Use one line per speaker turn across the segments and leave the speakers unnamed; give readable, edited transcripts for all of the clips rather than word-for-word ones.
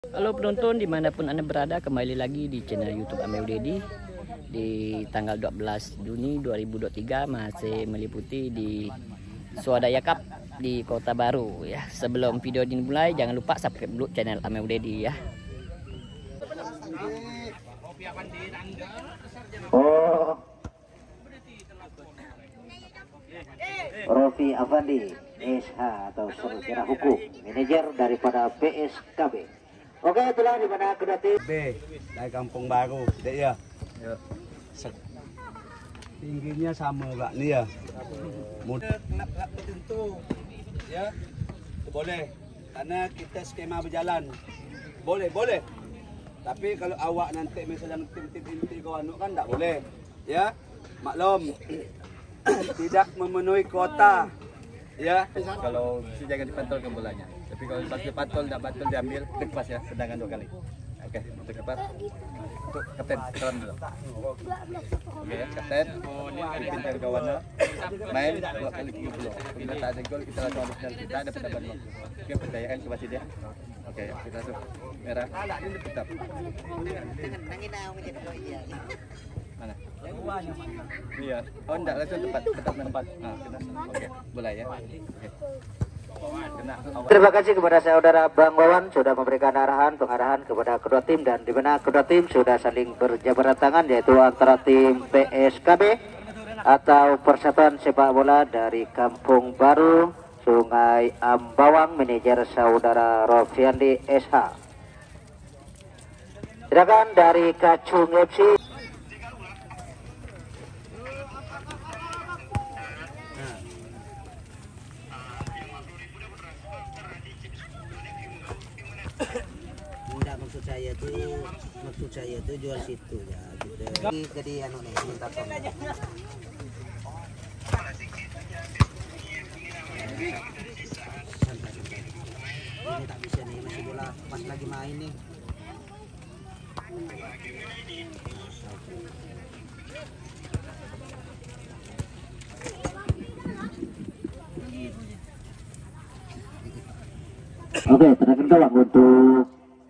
Halo penonton dimanapun Anda berada, kembali lagi di channel YouTube Ameu Dedi. Di tanggal 12 Juni 2023 masih meliputi di Swadaya Cup di Kota Baru ya. Sebelum video dimulai jangan lupa subscribe dulu channel Ameu Dedi ya.
Oh, Rofi Afandi, SH atau Sarjana Hukum, manajer daripada PSKB. Oke, itulah di mana kedua tim
B dari Kampung Baru, dek ya. Tingginya sama Pak nih ya. Mudah kelab-kelab tertentu, ya. Boleh, karena kita skema berjalan. Boleh. Tapi kalau awak nanti misalnya tim-tim inti kawan kan tak boleh, ya. Maklum, tidak memenuhi kuota, ya.
Kalau si jangan dipantulkan bolanya. Tapi kalau pas dipantul tidak bantul diambil lepas ya, tendangan 2 kali. Oke, untuk dapat untuk kapten kawan dulu. Oke ya, kapten pimpin kawannya main 2 kali 30. Bila tak ada gol kita langsung habis kita ada pendapat lo. Oke, percayakan ke wasit ya. Oke, kita langsung merah tetap. Mana? Iya. Oh enggak, langsung tempat. Nah, kita. Oke, boleh ya. Oke.
Terima kasih kepada saudara Bang Wawan sudah memberikan pengarahan kepada kedua tim, dan di mana kedua tim sudah saling berjabat tangan, yaitu antara tim PSKB atau Persatuan Sepak Bola dari Kampung Baru Sungai Ambawang, manajer saudara Rofiandi SH. Silakan dari Kacung FC.
Enggak, maksud saya tuh jual situ ya gitu. Jadi anu nih minta tolong. Santai. Ini tak bisa nih, masih bola pas lagi main nih.
Oke, terakhir gawang untuk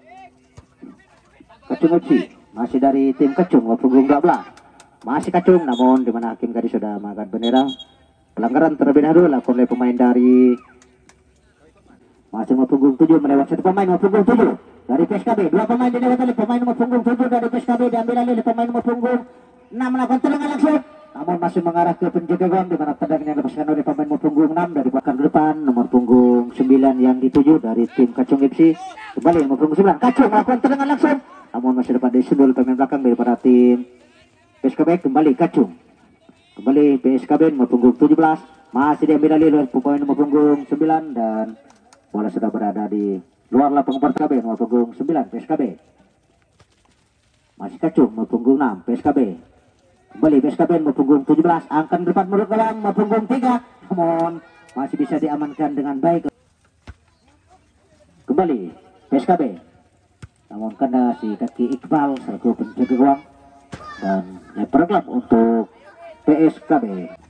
Kacung FC, masih dari tim Kacung punggung 12. Masih Kacung, namun di mana hakim tadi sudah mengangkat bendera pelanggaran terlebih dahulu dilakukan oleh pemain dari masih punggung 7 melewat satu pemain punggung 7 dari PSKB. Dua pemain dilewat oleh pemain punggung 7 dari PSKB, diambil alih oleh pemain punggung 6 melakukan tendangan langsung, namun masih mengarah ke penjaga gawang, di mana tendangan yang dilepaskan oleh pemain punggung 6 dari belakang ke depan. Nomor punggung 9 yang dituju dari tim Kacung FC, kembali nomor punggung 9 Kacung melakukan tendangan langsung, namun masih dapat disundul pemain belakang daripada tim PSKB. Kembali Kacung, kembali PSKB nomor punggung 17, masih diambil alih oleh pemain nomor punggung 9, dan bola sudah berada di luar lapangan PSKB. Nomor punggung 9 PSKB, masih Kacung nomor punggung 6 PSKB. Kembali PSKB nomor punggung 17, angkat depan menurut gawang nomor punggung 3, namun masih bisa diamankan dengan baik. Kembali PSKB, namun kena si kaki Iqbal selaku penjaga gawang, dan leper gelap untuk PSKB.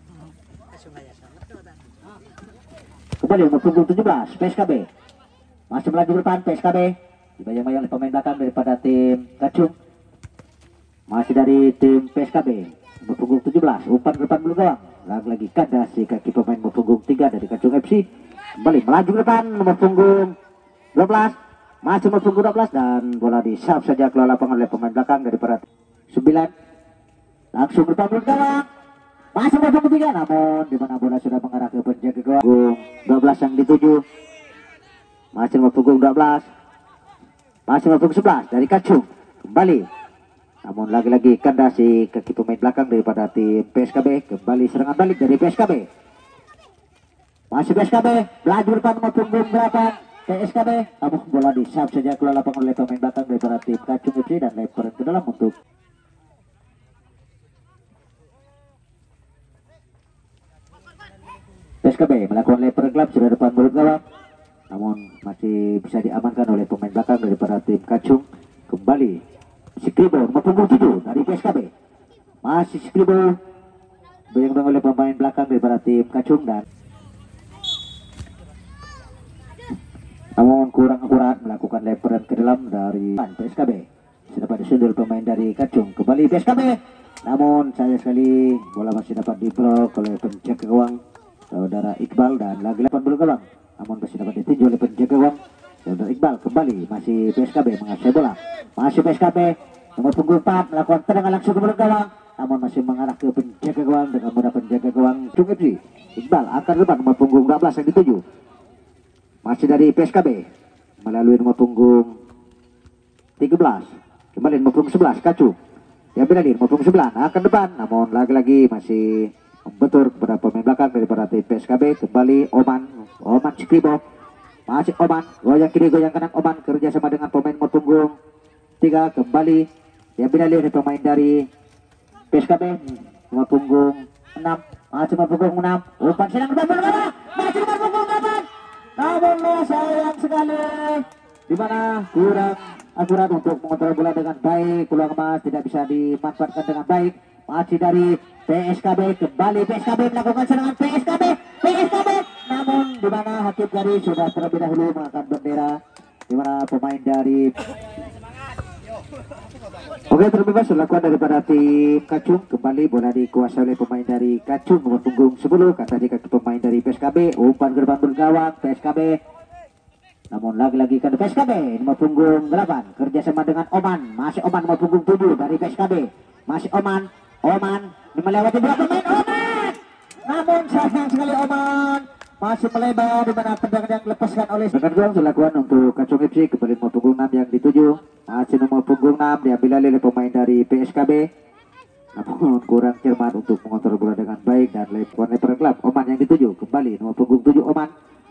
Kembali nomor punggung 17 PSKB, masih melaju depan PSKB, dibayang-bayang oleh pemain belakang daripada tim Kacung. Masih dari tim PSKB nomor punggung 17, umpan ke depan belum gawang, lagi kandas si kaki pemain nomor punggung 3 dari Kacung FC. Kembali melaju ke depan nomor punggung 12, masih nomor punggung 12, dan bola disap saja keluar lapangan oleh pemain belakang daripada 9. Langsung ke depan belum gawang, masih nomor punggung 3, namun di mana bola sudah mengarah ke penjaga gawang punggung 12 yang dituju. Masih nomor punggung 12, masih nomor punggung 11 dari Kacung. Kembali, namun lagi-lagi kandas si kaki pemain belakang daripada tim PSKB. Kembali serangan balik dari PSKB, masih PSKB melaju depan nomor punggung 8 PSKB, namun bola disap saja keluar lapangan oleh pemain belakang daripada tim Kacung FC, dan lempar ke dalam untuk PSKB. Melakukan lempar gelap sudah depan mulut gawang, namun masih bisa diamankan oleh pemain belakang daripada tim Kacung. Kembali Skribo nomor punggung 7 dari PSKB, masih Skribo bayang oleh pemain belakang daripada tim Kacung, dan namun kurang akurat melakukan lemparan ke dalam dari PSKB. Sudah dapat disundul pemain dari Kacung, kembali PSKB, namun sayang sekali bola masih dapat diblok oleh penjaga gawang saudara Iqbal, dan lagi 80 gawang namun masih dapat ditinju oleh penjaga gawang saudara Iqbal. Kembali masih PSKB menguasai bola, masih PSKB nomor punggung 4 melakukan tendangan langsung ke belakang gawang, namun masih mengarah ke penjaga gawang dengan mudah penjaga gawang Kacung FC. Iqbal akan depan nomor punggung 12 yang dituju masih dari PSKB melalui nomor punggung 13, kembali nomor punggung 11 Kacung, diambil lagi nomor punggung 9 akan depan, namun lagi-lagi masih membentur kepada pemain belakang daripada tim PSKB. Kembali Oman Skribo, masih Oman, goyang kiri goyang kanan, Oman kerjasama dengan pemain nomor punggung 3, kembali diambil alih oleh pemain dari PSKB nomor punggung 6, masih nomor punggung 6, umpan sedang berbola, masih nomor punggung 8, namun sayang sekali di mana kurang akurat untuk mengontrol bola dengan baik. Peluang emas tidak bisa dimanfaatkan dengan baik. Masih dari PSKB, kembali PSKB melakukan serangan PSKB, namun di mana hakim garis sudah terlebih dahulu mengangkat bendera, di mana pemain dari terbebas dilakukan daripada tim Kacung. Kembali bola dikuasai oleh pemain dari Kacung nomor punggung 10, kata di kaki pemain dari PSKB, umpan ke depan bergawang PSKB, namun lagi-lagi kan PSKB nomor punggung 8 kerjasama dengan Oman, masih Oman nomor punggung 7 dari PSKB, masih Oman melewati dua pemain Oman, namun sayang sekali Oman masih melebar di mana tendangan yang dilepaskan oleh dengan gol dilakukan untuk Kacung FC. Kembali nomor punggung 6 yang dituju, masih nomor punggung 6 diambil alih oleh pemain dari PSKB, namun kurang cermat untuk mengontrol bola dengan baik dan lemparan klub. Oman yang dituju, kembali nomor punggung 7 Oman,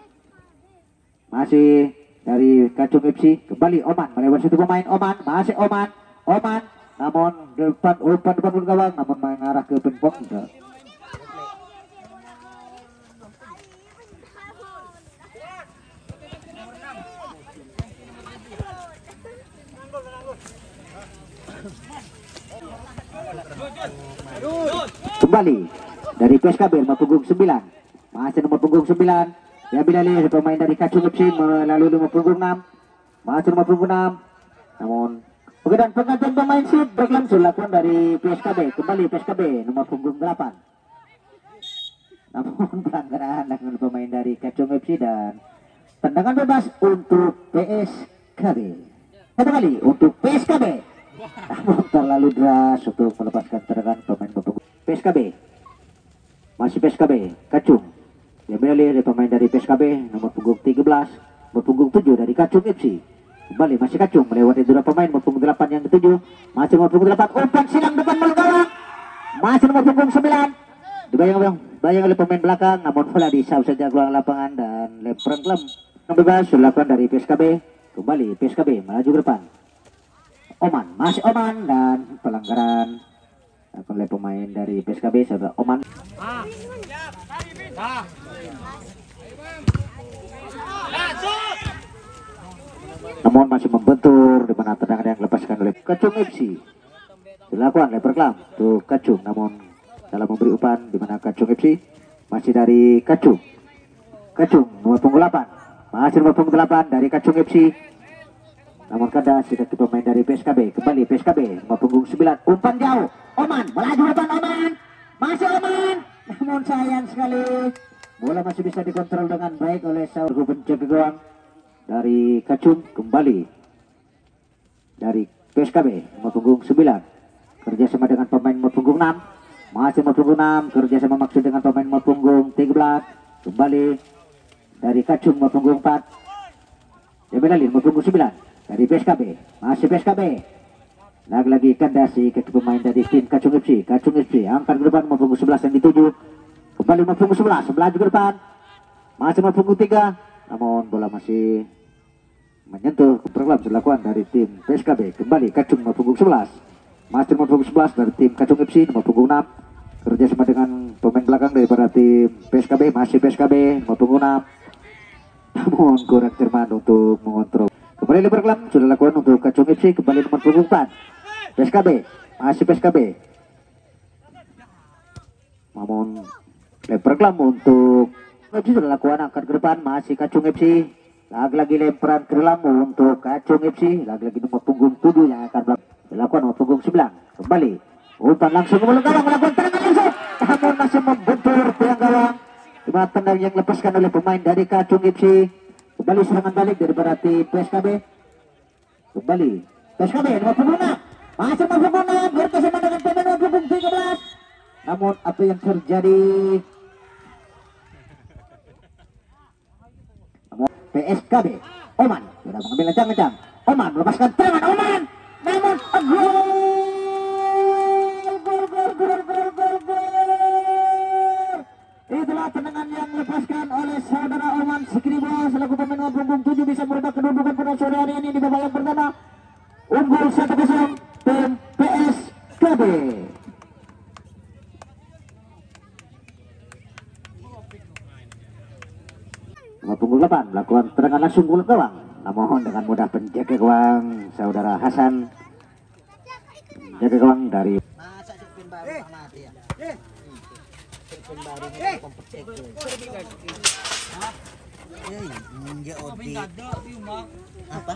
masih dari Kacung FC, kembali Oman melewati satu pemain Oman, masih Oman, namun depan gawang, namun mengarah ke penpok. Kembali dari PSKB nomor punggung 9, masih nomor punggung 9 diambil alih oleh pemain dari Kacung FC melalui nomor punggung 6, masih nomor punggung 6, namun dan penggantian pemain shoot berlangsung dilakukan dari PSKB. Kembali PSKB nomor punggung 8, namun pelanggaran dengan pemain dari Kacung FC dan tendangan bebas untuk PSKB. Satu kali untuk PSKB, namun terlalu deras untuk melepaskan tendangan pemain punggung PSKB. Masih PSKB Kacung diambil alih oleh pemain dari PSKB nomor punggung 13, nomor punggung 7 dari Kacung FC. Kembali masih Kacung melewati dua pemain nomor punggung 8 yang dituju, masih nomor punggung 8, umpan silang depan gawang, masih nomor punggung 9 dibayang oleh pemain belakang, namun bola disau saja keluar lapangan dan lemparan klub yang bebas dilakukan dari PSKB. Kembali PSKB melaju ke depan, Oman, masih Oman, dan pelanggaran oleh pemain dari PSKB saudara Oman. Namun masih membentur di mana tendangan yang dilepaskan oleh Kacung FC dilakukan lempar kelam untuk Kacung, namun dalam memberi umpan di mana Kacung FC masih dari Kacung nomor punggung 8, masih nomor punggung 8 dari Kacung FC, namun kandas di kaki pemain dari PSKB. Kembali PSKB nomor punggung 9, umpan jauh, Oman melaju depan, Oman, masih Oman, namun sayang sekali bola masih bisa dikontrol dengan baik oleh seorang penjaga gawang dari Kacung. Kembali dari PSKB nomor punggung 9 kerjasama dengan pemain nomor punggung 6, masih nomor punggung 6 kerjasama maksud dengan pemain nomor punggung 13. Kembali dari Kacung nomor punggung 4 diambil alih nomor punggung 9 dari PSKB, masih PSKB lagi-lagi kandasi ke pemain dari tim Kacung FC. Kacung FC angkat ke depan nomor punggung 11 yang dituju, kembali nomor punggung 11 melaju ke depan, masih nomor punggung 3, namun bola masih menyentuh perlawan dilakukan dari tim PSKB. Kembali Kacung nomor punggung 11, masih nomor punggung 11 dari tim Kacung FC nomor punggung 6 kerjasama dengan pemain belakang daripada tim PSKB, masih PSKB nomor punggung 6, namun kurang cermat untuk mengontrol. Kembali lebar kelam sudah dilakukan untuk Kacung FC. Kembali nomor punggung 4 PSKB, masih PSKB, namun lebar kelam untuk FC sudah dilakukan angkat ke depan, masih Kacung FC Lagi-lagi lemparan ke dalam untuk Kacung FC. Lagi-lagi nomor punggung 7 yang akan dilakukan nomor punggung 9. Kembali. Umpan langsung ke mulut gawang. Melakukan tendangan langsung. Namun masih membentur tiang gawang. Cuma tendang yang lepaskan oleh pemain dari Kacung FC. Kembali serangan balik daripada tim PSKB. Kembali. PSKB nomor punggung 6. Masih nomor punggung 6. Berkesama dengan pemain nomor punggung 13. Namun apa yang terjadi? PSKB Oman sudah mengambil lencang-lencang. Oman melepaskan tendangan Oman. Namun gol. Itulah tendangan yang dilepaskan oleh saudara Oman Sikribo selaku pemain nomor punggung 7 bisa merubah kedudukan pada sore hari ini di babak yang pertama. Unggul 1-0 tim PSKB. Nomor punggung 8 melakukan tendangan langsung mulut gawang. Namun dengan mudah penjaga gawang saudara Hasan. Penjaga gawang dari
Masa pin baru tak mati ya? Pin baru kompetek. Ninja Odi. Apa?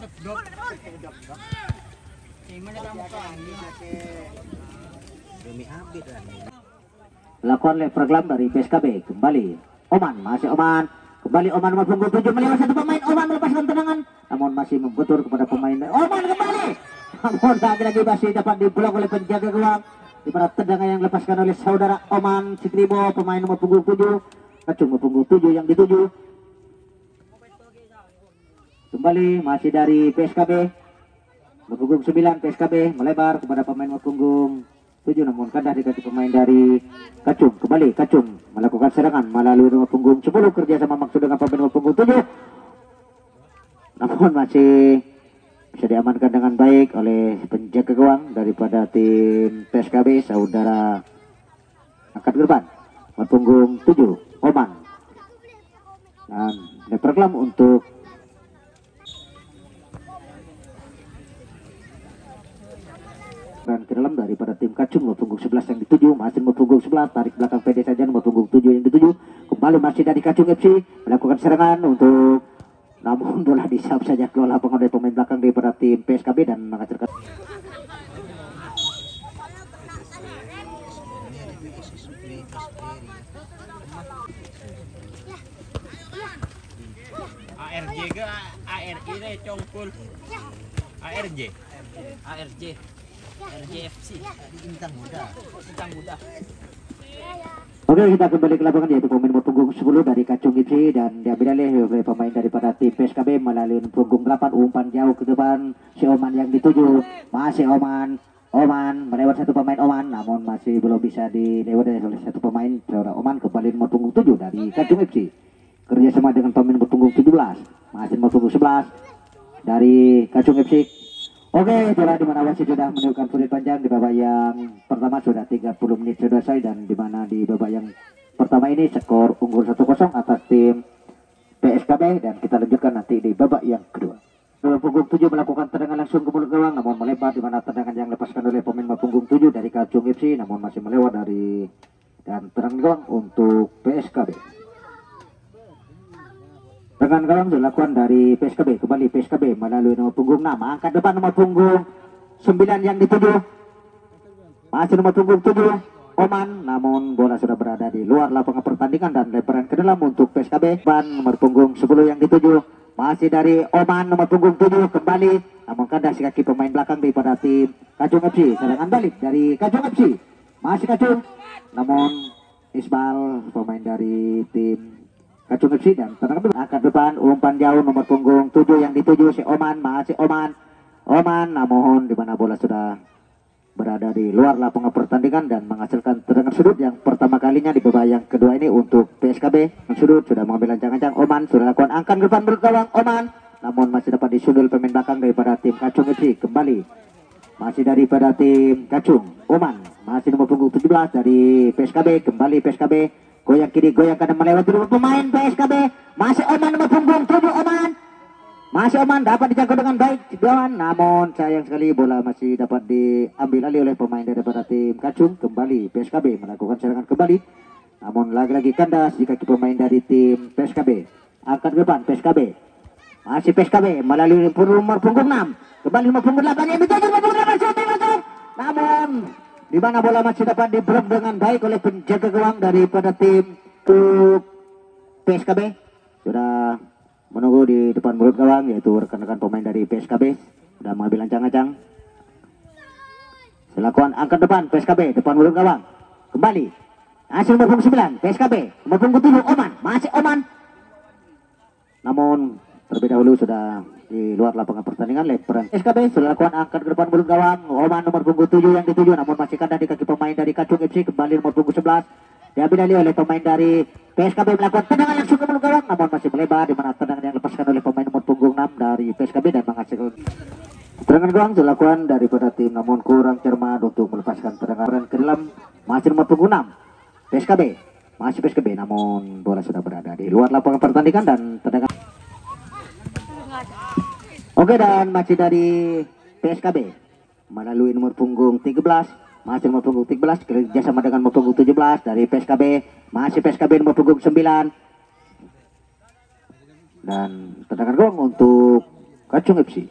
Demi abid kan.
melakukan lever gelam dari PSKB. Kembali Oman, masih Oman. Kembali Oman nomor punggung 7 melewat satu pemain. Oman melepaskan tendangan namun masih membentur kepada pemain. Oman kembali. Namun lagi-lagi masih dapat diblok oleh penjaga gawang. Di mana tendangan yang dilepaskan oleh saudara Oman Sikribo pemain nomor punggung 7. Kacung nomor punggung 7 yang dituju. Kembali masih dari PSKB. Nomor punggung 9 PSKB melebar kepada pemain nomor punggung 7 namun kandas di kaki pemain dari Kacung. Kembali Kacung melakukan serangan melalui nomor punggung 10 kerjasama maksud dengan pemain nomor punggung 7. Namun masih bisa diamankan dengan baik oleh penjaga gawang daripada tim PSKB saudara angkat ke depan nomor punggung 7 Oman. Dan diperkelam untuk dan ke dalam daripada tim Kacung nomor punggung 11 yang dituju. Masih nomor punggung 11 tarik belakang PD saja nomor punggung 7 yang dituju. Kembali masih dari Kacung FC melakukan serangan untuk namun bola disap saja kelola pengendali pemain belakang daripada tim PSKB dan menghasilkan
ARJ ke ARI deh congkul ARJ RJFC
Bintang muda.
Oke, kita kembali ke lapangan yaitu pemain nomor punggung 10 dari Kacung FC dan diambil alih oleh pemain daripada tim PSKB melalui punggung 8 umpan jauh ke depan si Oman yang dituju. Masih Oman melewat satu pemain Oman namun masih belum bisa dilewati oleh satu pemain saudara Oman. Kembali nomor punggung 7 dari Kacung FC kerjasama dengan pemain nomor punggung 17 masih nomor punggung 11 dari Kacung FC. Oke, itulah di mana wasit sudah menunjukkan full panjang di babak yang pertama sudah 30 menit sudah selesai dan di mana di babak yang pertama ini skor unggul 1-0 atas tim PSKB dan kita lanjutkan nanti di babak yang kedua. Punggung 7 melakukan tendangan langsung ke mulut gawang namun melebar di mana tendangan yang dilepaskan oleh pemain punggung 7 dari Kacung FC namun masih melewat dari dan tendangan gawang untuk PSKB. Tendangan gawang dilakukan dari PSKB. Kembali PSKB melalui nomor punggung 6. Angkat depan nomor punggung 9 yang dituju. Masih nomor punggung 7 Oman. Namun bola sudah berada di luar lapangan pertandingan dan lemparan ke dalam untuk PSKB. Ban nomor punggung 10 yang dituju. Masih dari Oman nomor punggung 7 kembali. Namun kandas kaki pemain belakang daripada tim Kacung FC. Serangan balik dari Kacung FC. Masih Kacung. Namun Isbal pemain dari tim Kacung FC dan tendangan angkat depan umpan jauh nomor punggung 7 yang dituju si Oman. Masih Oman namun di mana bola sudah berada di luar lapangan pertandingan dan menghasilkan tendangan sudut yang pertama kalinya di babak yang kedua ini untuk PSKB. Sudut sudah mengambil ancang-ancang Oman sudah lakukan angkat depan menurut gawang Oman namun masih dapat disundul pemain belakang daripada tim Kacung FC. Kembali masih daripada tim Kacung Oman masih nomor punggung 17 dari PSKB. Kembali PSKB goyang kiri, goyang kanan melewati dua pemain PSKB. Masih Oman nomor punggung 7 Oman. Masih Oman dapat dijangkau dengan baik Oman. Namun sayang sekali bola masih dapat diambil alih oleh pemain daripada tim Kacung. Kembali PSKB melakukan serangan kembali. Namun lagi-lagi kandas di kaki pemain dari tim PSKB. Angkat ke depan PSKB. Masih PSKB melalui nomor punggung 6. Kembali nomor punggung 8 yang dituju nomor punggung 8 shooting masuk. Namun di mana bola masih dapat diblok dengan baik oleh penjaga gawang daripada tim PSKB. Sudah menunggu di depan mulut gawang, yaitu rekan-rekan pemain dari PSKB sudah mengambil ancang-ancang. Selakuan angkat depan PSKB depan mulut gawang. Kembali hasil nomor punggung 9 PSKB, nomor punggung 7 Oman, masih Oman. Namun terlebih dahulu sudah di luar lapangan pertandingan. Lemparan PSKB sudah lakukan angkat ke depan mulut gawang. Oman nomor punggung 7 yang dituju, namun masih kandas di kaki pemain dari Kacung FC. Kembali nomor punggung 11 diambil alih oleh pemain dari PSKB melakukan tendangan langsung ke mulut gawang, namun masih melebar, di mana tendangan yang lepaskan oleh pemain nomor punggung 6 dari PSKB dan menghasilkan tendangan gawang dilakukan daripada tim, namun kurang cermat untuk melepaskan tendangan ke dalam. Masih nomor punggung 6 PSKB, masih PSKB, namun bola sudah berada di luar lapangan pertandingan dan tendangan. Oke, dan masih dari PSKB melalui nomor punggung 13, masih nomor punggung 13 kerjasama dengan nomor punggung 17 dari PSKB, masih PSKB nomor punggung 9 dan tendangan gawang untuk Kacung FC.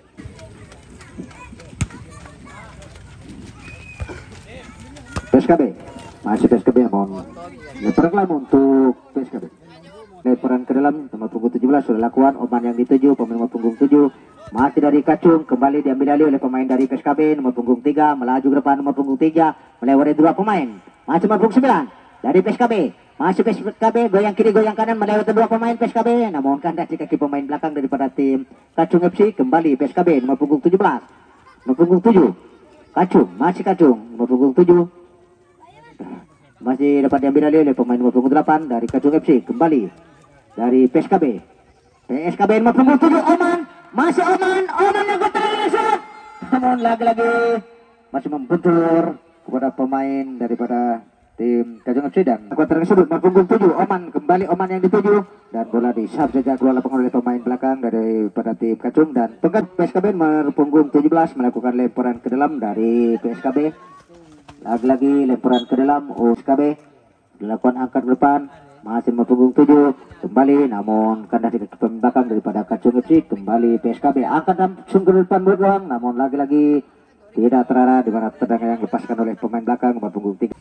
PSKB masih PSKB, namun lemparan untuk PSKB. Lemparan ke dalam nomor punggung 17 sudah lakukan. Oman yang dituju pemain nomor punggung 7 masih dari Kacung, kembali diambil alih oleh pemain dari PSKB nomor punggung 3, melaju ke depan nomor punggung 3 melewati dua pemain. Masih nomor punggung 9 dari PSKB, masih PSKB goyang kiri goyang kanan melewati dua pemain PSKB, namun kandas di kaki pemain belakang daripada tim Kacung FC. Kembali PSKB nomor punggung 17, nomor punggung 7 Kacung, masih Kacung nomor punggung 7 masih dapat diambil alih oleh pemain nomor punggung 8 dari Kacung FC. Kembali dari PSKB nomor punggung 7 Oman, masih Oman yang keterlaluan, namun lagi-lagi masih membentur kepada pemain daripada tim Kacung FC dan kuarter tersebut nomor punggung 7 Oman, kembali Oman yang dituju dan bola disab saja keluar lapangan oleh pemain belakang daripada tim Kacung, dan pegang PSKB nomor punggung 17 melakukan lemparan ke dalam dari PSKB. Lagi-lagi lemparan ke dalam PSKB dilakukan angkat ke depan, masih nomor punggung 7 kembali, namun kandas di kaki pemain belakang daripada Kacung FC. Kembali PSKB angkat langsung ke depan mulut gawang, namun lagi-lagi tidak terarah, di mana tendangan yang lepaskan oleh pemain belakang nomor punggung 3.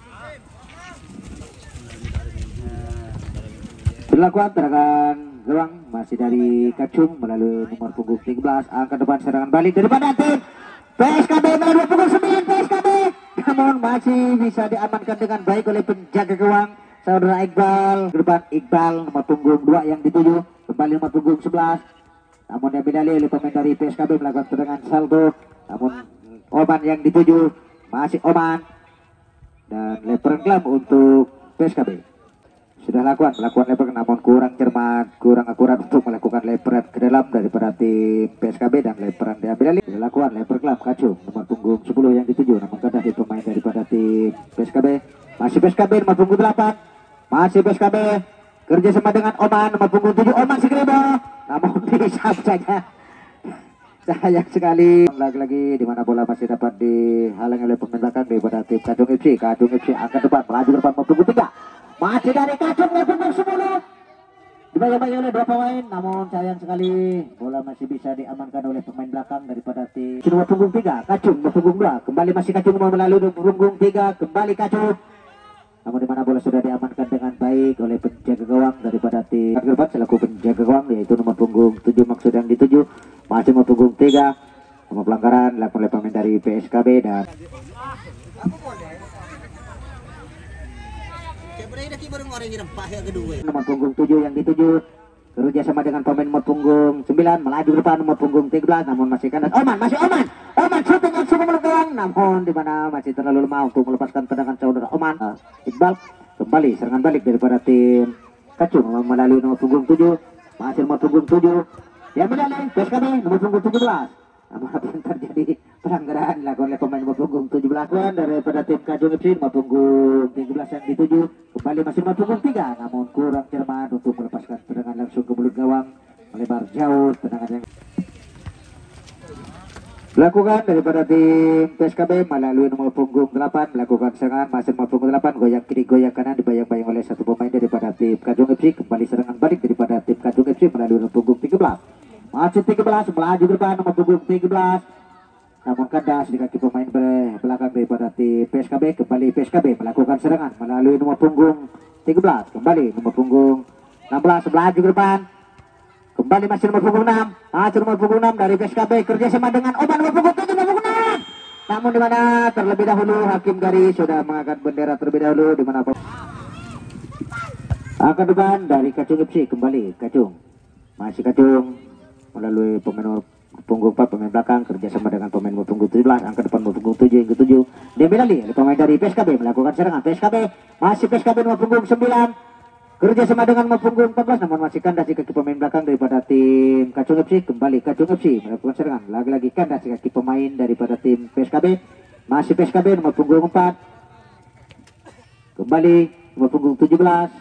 Dilakukan tendangan gawang masih dari Kacung melalui nomor punggung 13, angkat depan serangan balik daripada tim PSKB melalui punggung 9 PSKB, namun masih bisa diamankan dengan baik oleh penjaga gawang saudara Iqbal. Ke depan Iqbal nomor punggung 2 yang dituju, kembali nomor punggung 11, namun diambil alih oleh pemain dari PSKB melakukan tendangan salto, namun Oman yang dituju, masih Oman dan lemparan kelam untuk PSKB. Sudah melakukan lemparan, namun kurang cermat, kurang akurat untuk melakukan lemparan ke dalam daripada tim PSKB, dan lemparan diambil alih. Sudah lakukan lemparan kelam Kacung nomor punggung 10 yang dituju, namun kandas di pemain daripada tim PSKB. Masih PSKB nomor punggung 8, masih PSKB kerjasama dengan Oman nomor punggung 7 Oman Sigrebo, namun disab saja. Sayang sekali, lagi-lagi di mana bola masih dapat dihalangi oleh pemain belakang daripada tim Kacung FC. Kacung FC angkat depan melaju ke depan nomor punggung 3, masih dari Kacung nomor punggung 10 dibayang-bayang oleh dua pemain, namun sayang sekali bola masih bisa diamankan oleh pemain belakang daripada tim nomor punggung 3 Kacung nomor punggung 2. Kembali masih Kacung melalui nomor punggung 3, kembali Kacung, namun di mana bola sudah diamankan dengan baik oleh penjaga gawang daripada tim Gerbat selaku penjaga gawang, yaitu nomor punggung 7 maksud yang dituju, masih nomor punggung 3. Nomor pelanggaran dilakukan oleh pemain dari PSKB dan nomor punggung 7 yang dituju kerja sama dengan pemain nomor punggung 9 melaju ke depan nomor punggung 13, namun masih kandas Oman, masih Oman shooting yang cukup melukai, namun di mana masih terlalu lemah untuk melepaskan tendangan saudara Oman. Iqbal kembali serangan balik daripada tim Kacung melalui nomor punggung 7, masih nomor punggung 7 yang menalih PSKB nomor punggung 17, namun apa yang terjadi pelanggaran dilakukan oleh pemain nomor punggung 17 daripada tim Kacung FC nomor punggung 13 yang dituju, kembali masih nomor punggung 3, namun kurang cermat untuk melepaskan tendangan langsung ke mulut gawang, melebar jauh tendangan yang dilakukan daripada tim PSKB melalui nomor punggung 8 melakukan serangan, masih nomor punggung 8 goyang kiri goyang kanan dibayang-bayang oleh satu pemain daripada tim Kacung FC. Kembali serangan balik daripada tim Kacung FC melalui nomor punggung 13, Maju 13, melaju ke depan nomor punggung 13. Namun kandas di kaki pemain belakang daripada tim PSKB. Kembali PSKB melakukan serangan melalui nomor punggung 13. Kembali nomor punggung 16, melaju ke depan. Kembali masih nomor punggung 6. Maju nomor punggung 6 dari PSKB kerjasama dengan Oman nomor punggung 7, nomor punggung 6. Namun di mana terlebih dahulu hakim garis sudah mengangkat bendera terlebih dahulu, di mana angkat depan dari Kacung FC. Kembali Kacung, masih Kacung melalui pemain punggung 4, pemain belakang kerjasama dengan pemain punggung 17, angkat depan punggung 7 yang ke-7 diambil alih oleh pemain dari PSKB melakukan serangan. PSKB masih PSKB nomor punggung 9 kerjasama dengan nomor punggung 14, namun masih kandas di kaki pemain belakang daripada tim Kacung FC. Kembali Kacung FC melakukan serangan, lagi-lagi kandas di kaki pemain daripada tim PSKB. Masih PSKB nomor punggung 4, kembali nomor punggung 17,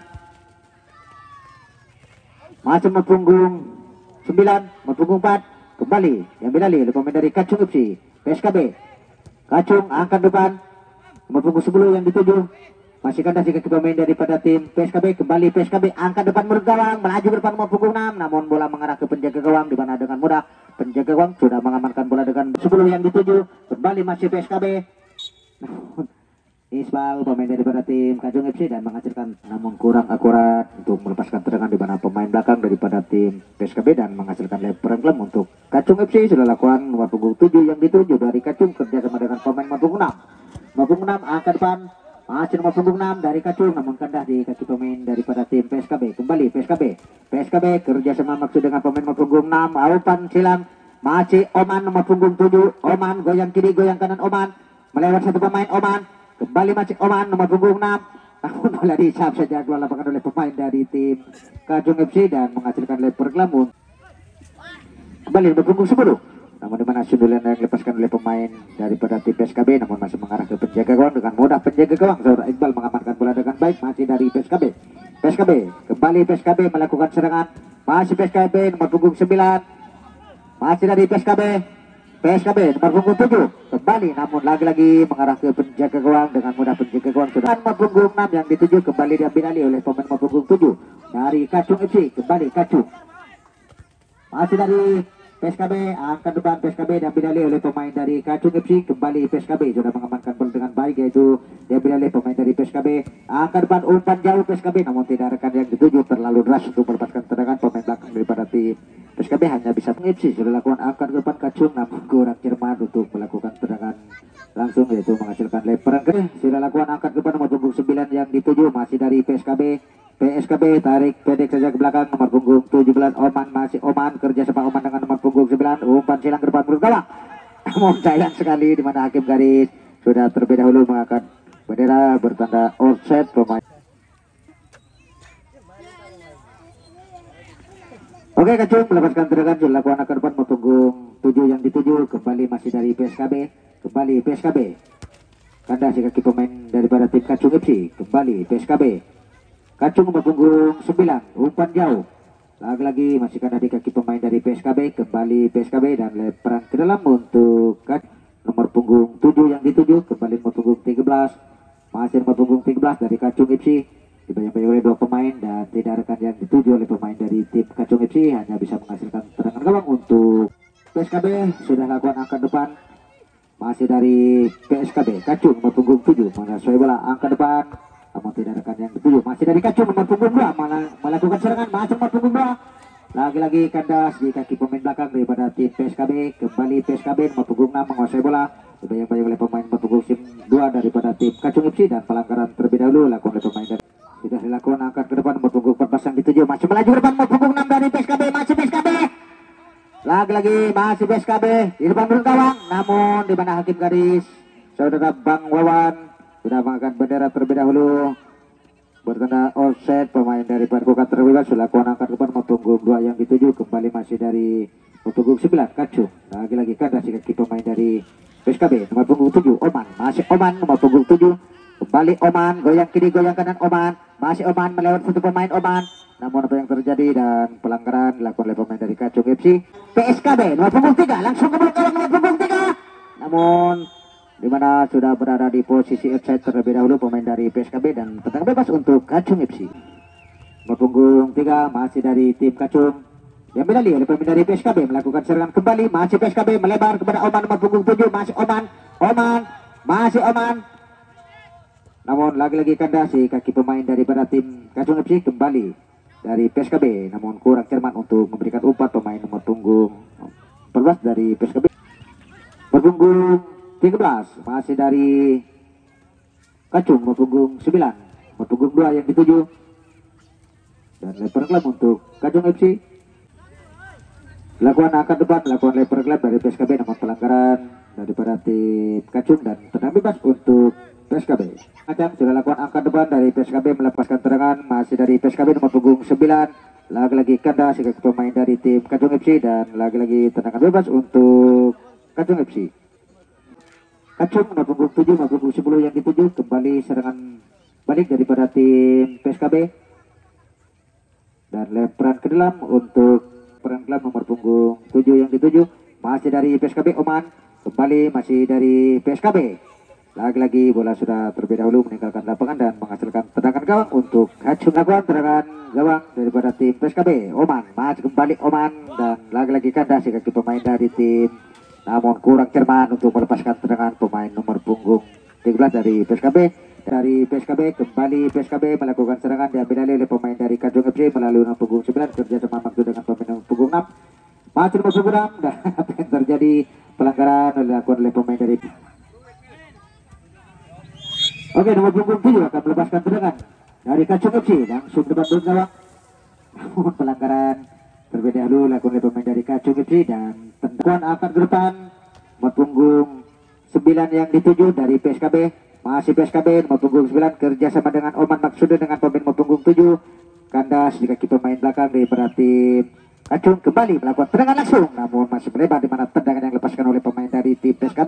masih nomor punggung 9, nomor punggung 4, kembali diambil alih oleh pemain dari Kacung FC. PSKB Kacung angkat depan nomor punggung 10 yang dituju, masih kandas di kaki pemain daripada tim PSKB. Kembali PSKB angkat depan menurut gawang, melaju ke depan nomor punggung 6, namun bola mengarah ke penjaga gawang, di mana dengan mudah penjaga gawang sudah mengamankan bola dengan 10 yang dituju. Kembali masih PSKB, Isbal pemain daripada tim Kacung FC dan menghasilkan, namun kurang akurat untuk melepaskan tendangan, di mana pemain belakang daripada tim PSKB dan menghasilkan lemparan klaim untuk Kacung FC. Sudah lakukan nomor punggung 7 yang dituju dari Kacung kerjasama dengan pemain nomor punggung 6. Nomor punggung 6 angkat depan, masih nomor punggung 6 dari Kacung, namun kandas di kaki pemain daripada tim PSKB. Kembali PSKB kerjasama maksud dengan pemain nomor punggung 6, umpan silang, masih Oman nomor punggung 7. Oman goyang kiri goyang kanan, Oman melewat satu pemain. Oman kembali masih Oman nomor punggung 6, namun bola disap saja keluar lapangan oleh pemain dari tim Kacung FC dan menghasilkan lempar klaim. Kembali nomor punggung 10, namun di mana sundulan yang dilepaskan oleh pemain daripada tim PSKB, namun masih mengarah ke penjaga gawang dengan mudah. Penjaga gawang Saudara Iqbal mengamankan bola dengan baik, masih dari PSKB. Kembali PSKB melakukan serangan, masih PSKB nomor punggung 9, masih dari PSKB nomor punggung 7 kembali, namun lagi-lagi mengarah ke penjaga gawang dengan mudah. Penjaga gawang sudah nomor punggung 6 yang dituju, kembali diambil alih oleh pemain nomor punggung 7 dari Kacung FC. Kembali Kacung, masih dari PSKB angkat depan. PSKB diambil alih oleh pemain dari Kacung FC. Kembali PSKB sudah mengamankan bola dengan baik, yaitu diambil alih pemain dari PSKB. Angkat depan, umpan jauh PSKB, namun tidak rekan yang dituju, terlalu deras untuk melepaskan tendangan pemain belakang daripada tim PSKB. Hanya bisa FC sudah lakukan angkat ke depan Kacung, namun kurang cermat untuk melakukan tendangan langsung, yaitu menghasilkan lemparan. Sudah lakukan angkat ke depan nomor punggung 9 yang dituju, masih dari PSKB tarik pendek saja ke belakang nomor punggung 17. Oman, masih Oman kerjasama Oman dengan nomor punggung 9, umpan silang ke depan menurut gawang, namun sayang sekali di mana hakim garis sudah terlebih dahulu mengangkat bendera bertanda offside pemain. Oke, Kacung melepaskan tendangan, sudah lakukan angkat depan nomor punggung 7 yang dituju, kembali masih dari PSKB. Kembali PSKB kandas di kaki pemain daripada tim Kacung FC. Kembali PSKB Kacung nomor punggung 9, umpan jauh, lagi-lagi masih kandas di kaki pemain dari PSKB. Kembali PSKB dan lemparan ke dalam untuk nomor punggung 7 yang dituju, kembali nomor punggung 13, masih nomor punggung 13 dari Kacung FC, dibayang-bayang oleh dua pemain dan tidak rekan yang dituju oleh pemain dari tim Kacung FC, hanya bisa menghasilkan tendangan gawang untuk PSKB. Sudah lakukan angkat depan, masih dari PSKB Kacung nomor punggung 7 menguasai bola, angkat depan, namun tidak rekan yang dituju, masih dari Kacung nomor punggung 2 melakukan serangan, masih nomor punggung 2, lagi-lagi kandas di kaki pemain belakang daripada tim PSKB. Kembali PSKB nomor punggung 6 menguasai bola, dibayang-bayang oleh pemain nomor punggung 2 daripada tim Kacung FC, dan pelanggaran terlebih dahulu lakukan oleh pemain dari sudah dilakukan angkat ke depan nomor punggung 14 yang dituju, masih melaju ke depan nomor punggung 6 dari PSKB. Masih PSKB, lagi-lagi masih PSKB di depan menurut gawang, namun di mana hakim garis Saudara Bang Wawan sudah mengangkat bendera terlebih dahulu bertanda offset pemain dari Bukan Terlibat. Sudah lakukan angkat ke depan nomor punggung 2 yang dituju, kembali masih dari nomor punggung 9 Kacung, lagi-lagi kandas di kaki pemain dari PSKB nomor punggung 7 Oman, masih Oman nomor punggung 7, kembali Oman goyang kiri goyang kanan, Oman masih Oman melewat satu pemain Oman, namun apa yang terjadi dan pelanggaran dilakukan oleh pemain dari Kacung FC. PSKB nomor punggung 3 langsung ke belakang nomor punggung 3, namun di mana sudah berada di posisi offside terlebih dahulu pemain dari PSKB, dan tendangan bebas untuk Kacung FC. Nomor punggung 3 masih dari tim Kacung, Diambil alih oleh pemain dari PSKB, melakukan serangan kembali, masih PSKB melebar kepada Oman nomor punggung 7, masih Oman, masih Oman. Namun lagi-lagi kandas si kaki pemain daripada tim Kacung FC kembali dari PSKB, namun kurang cermat untuk memberikan umpan pemain nomor punggung 14 dari PSKB. Berpunggung 13 masih dari Kacung nomor punggung 9, nomor punggung 2 yang dituju, dan lebar klub untuk Kacung FC. Lakukan angkat depan, melakukan lebar klub dari PSKB, namun pelanggaran daripada tim Kacung dan tenang bebas untuk PSKB. Macam sudah lakukan angkat depan dari PSKB, melepaskan terangan masih dari PSKB nomor punggung 9. Lagi-lagi kandas sebagai pemain dari tim Kacung FC dan lagi-lagi tendangan bebas untuk Kacung FC. Kacung nomor punggung 7, nomor punggung 10 yang dituju, kembali serangan balik daripada tim PSKB dan lemparan ke dalam untuk peran klub nomor punggung 7 yang dituju, masih dari PSKB Oman, kembali masih dari PSKB. Lagi-lagi bola sudah terlebih dahulu meninggalkan lapangan dan menghasilkan tendangan gawang untuk Kacung. Lakukan tendangan gawang daripada tim PSKB Oman, masih kembali Oman dan lagi-lagi kandas kaki pemain dari tim, namun kurang cermat untuk melepaskan tendangan pemain nomor punggung 13 dari PSKB. Dari PSKB kembali PSKB melakukan serangan, diambil alih oleh pemain dari Kacung FC melalui nomor punggung 9, kerjasama maksud dengan pemain nomor punggung 6, masih nomor punggung 6 dan apa yang terjadi, pelanggaran dilakukan oleh pemain dari nomor punggung 7 akan melepaskan tendangan dari Kacung FC langsung depan gawang, namun pelanggaran terlebih dahulu dilakukan oleh pemain dari Kacung FC dan tendangan akan ke depan nomor punggung 9 yang dituju dari PSKB, masih PSKB nomor punggung 9 kerjasama dengan Oman Maksudin dengan pemain nomor punggung 7, kandas di kaki pemain belakang daripada tim Kacung, kembali melakukan tendangan langsung namun masih melebar di mana tendangan yang dilepaskan oleh pemain dari tim PSKB.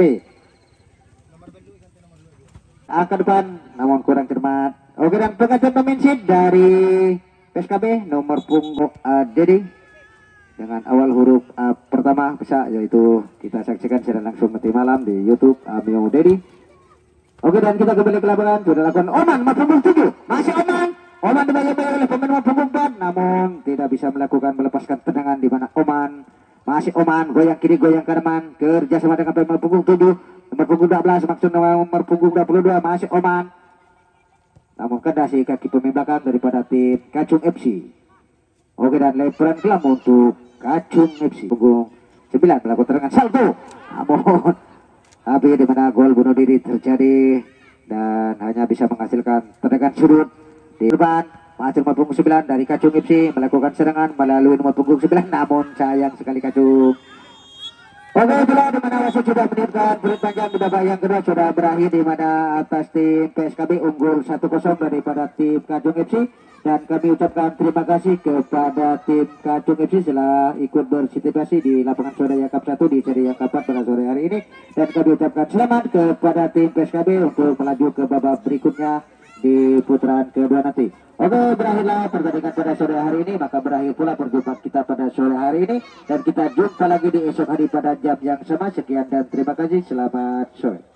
Akan depan namun kurang cermat. Oke, dan pengaturan pemain sheet dari PSKB nomor punggung Dedi dengan awal huruf pertama bisa, yaitu kita saksikan secara langsung nanti malam di YouTube Amio Dedi. Oke, dan kita kembali ke lapangan. Sudah lakukan Oman nomor punggung 7, masih Oman dibayar oleh pemain nomor punggung 4, namun tidak bisa melepaskan tendangan di mana Oman, masih Oman goyang kiri goyang kanan kerjasama dengan pemain nomor punggung 7, nomor punggung 12 maksud nomor punggung 22, masih Oman, namun kandas kaki pemain belakang daripada tim Kacung FC. Oke, dan lemparan kelam untuk Kacung FC punggung 9 melakukan tendangan salto, namun tapi di mana gol bunuh diri terjadi dan hanya bisa menghasilkan tendangan sudut di depan. Masih nomor punggung 9 dari Kacung FC melakukan serangan melalui nomor punggung 9, namun sayang sekali Kacung. Oke, bola di mana wasit sudah menyiapkan peluit panjang di babak yang kedua sudah berakhir di mana atas tim PSKB unggul 1-0 daripada tim Kacung FC, dan kami ucapkan terima kasih kepada tim Kacung FC setelah ikut berpartisipasi di lapangan Swadaya Cup 1 di seri yang keempat pada sore hari ini, dan kami ucapkan selamat kepada tim PSKB untuk melaju ke babak berikutnya di putaran kedua nanti. Oke, berakhirlah pertandingan pada sore hari ini, maka berakhir pula perjumpaan kita pada sore hari ini, dan kita jumpa lagi di esok hari pada jam yang sama. Sekian dan terima kasih, selamat sore.